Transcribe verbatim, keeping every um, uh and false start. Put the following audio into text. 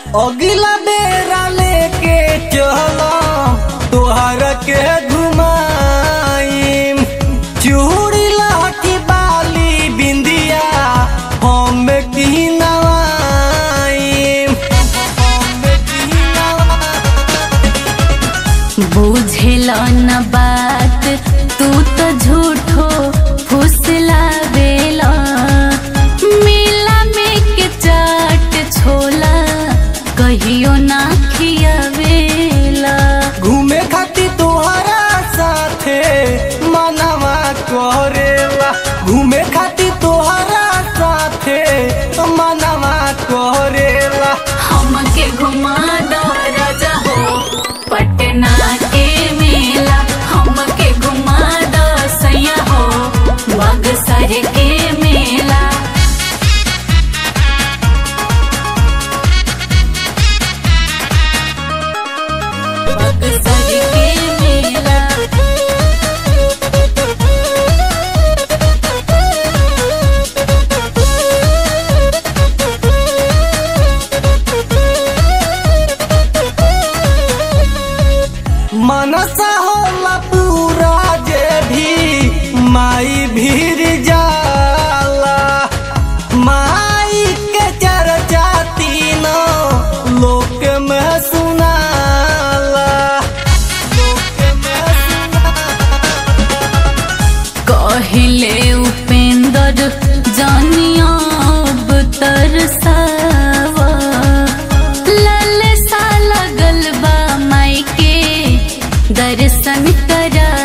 अगला बेरा लेके चलो तोहर के घुमाईम, चूड़ी लहठी बाली बिंदिया हम किनवाईम। बुझेला न बात तू तो झूठो फुसलावेला, मेला में के चाट छोला कहियो ना खियावेला। घूमे खाती तोहरा साथे मनवा करेला, घूमे खाती तोहरा साथे मनवा करेला। हमके घुमा दो राजा हो पटना के मेला, हमके घुमा दो सैया हो बक्सर के मेला। बक्सर के मेला मनसा होला पूरा जे भी माई भीर जाला, माई के चर्चा तीनों लोक में सुनाला, लोक में सुनाला। कहले उपेंद्र जानिया अब तरसावा, ललसा लगल बा माई के दर्शन करा।